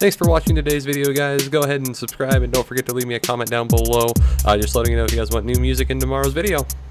Thanks for watching today's video, guys. Go ahead and subscribe, and don't forget to leave me a comment down below, just letting me know if you guys want new music in tomorrow's video.